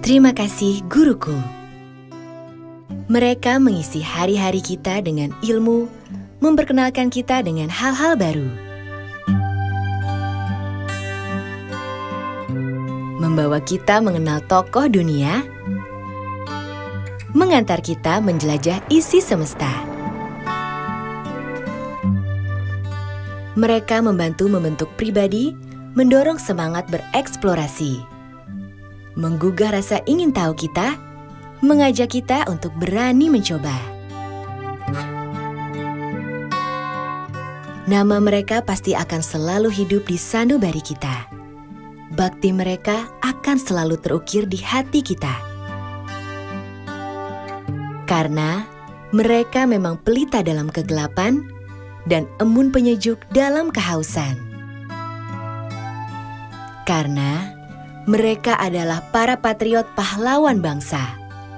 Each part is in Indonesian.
Terima kasih guruku. Mereka mengisi hari-hari kita dengan ilmu, memperkenalkan kita dengan hal-hal baru. Membawa kita mengenal tokoh dunia, mengantar kita menjelajah isi semesta. Mereka membantu membentuk pribadi, mendorong semangat bereksplorasi, menggugah rasa ingin tahu kita, mengajak kita untuk berani mencoba. Nama mereka pasti akan selalu hidup di sanubari kita. Bakti mereka akan selalu terukir di hati kita. Karena mereka memang pelita dalam kegelapan dan embun penyejuk dalam kehausan. Karena mereka adalah para patriot pahlawan bangsa.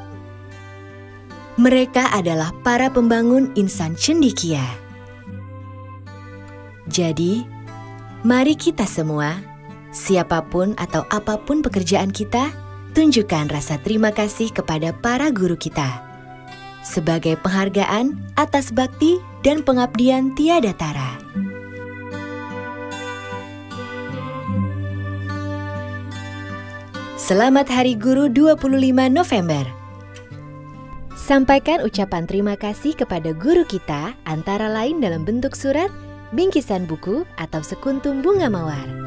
Mereka adalah para pembangun insan cendekia. Jadi, mari kita semua, siapapun atau apapun pekerjaan kita, tunjukkan rasa terima kasih kepada para guru kita sebagai penghargaan atas bakti dan pengabdian tiada tara. Selamat Hari Guru 25 November. Sampaikan ucapan terima kasih kepada guru kita antara lain dalam bentuk surat, bingkisan buku, atau sekuntum bunga mawar.